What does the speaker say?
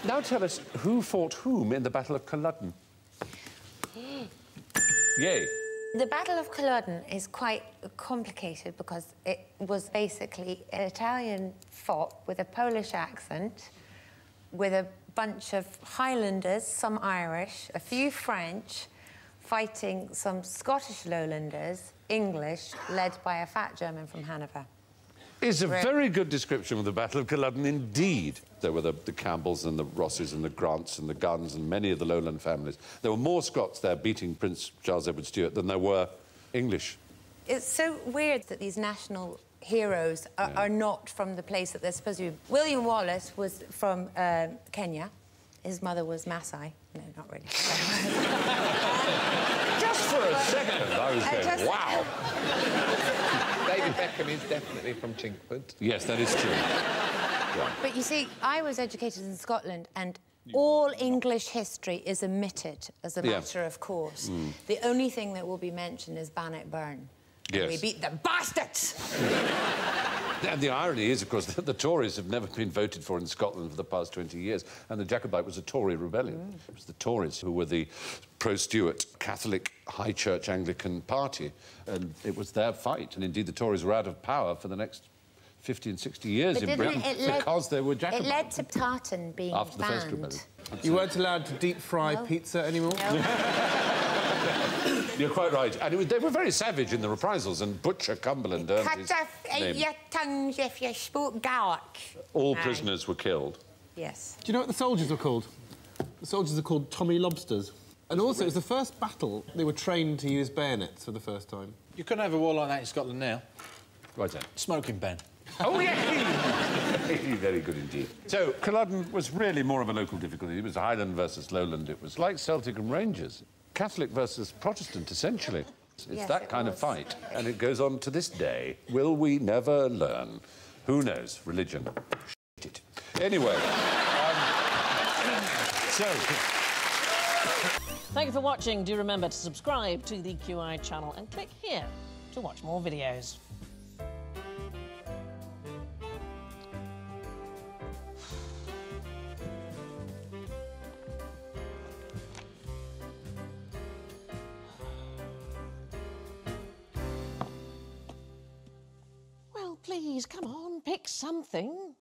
Now tell us who fought whom in the Battle of Culloden. Yay. The Battle of Culloden is quite complicated because it was basically an Italian fought with a Polish accent, with a bunch of Highlanders, some Irish, a few French, fighting some Scottish lowlanders, English, led by a fat German from Hanover. It's a very good description of the Battle of Culloden indeed. There were the Campbells and the Rosses and the Grants and the Guns and many of the lowland families. There were more Scots there beating Prince Charles Edward Stuart than there were English. It's so weird that these national heroes are not from the place that they're supposed to be. William Wallace was from Kenya. His mother was Maasai. No, not really. Just for a second, I was going, wow. David Beckham is definitely from Chinkford. Yes, that is true. Yeah. But you see, I was educated in Scotland, and all English history is omitted as a matter of course. The only thing that will be mentioned is Bannockburn. Yes. We beat the bastards! And the irony is, of course, that the Tories have never been voted for in Scotland for the past 20 years, and the Jacobite was a Tory rebellion. It was the Tories who were the pro-Stuart Catholic High Church Anglican party, and it was their fight. And indeed, the Tories were out of power for the next 50 and 60 years in Britain because they were Jacobites. It led to Tartan being after the First Rebellion. You weren't allowed to deep-fry pizza anymore? No. You're quite right. And they were very savage in the reprisals, and Butcher Cumberland earned his name. Your tongues if you spoke Gaelic. All prisoners were killed. Yes. Do you know what the soldiers were called? The soldiers are called Tommy Lobsters. And also, it was the first battle they were trained to use bayonets for the first time. You couldn't have a war like that in Scotland now. Right then. Smoking ban. Oh, yeah! Very good indeed. So, Culloden was really more of a local difficulty. It was Highland versus Lowland. It was like Celtic and Rangers. Catholic versus Protestant, essentially. It's that kind of fight. And it goes on to this day. Will we never learn? Who knows? Religion. Shit it. Anyway. Thank you for watching. Do remember to subscribe to the QI channel and click here to watch more videos. Well, please, come on, pick something.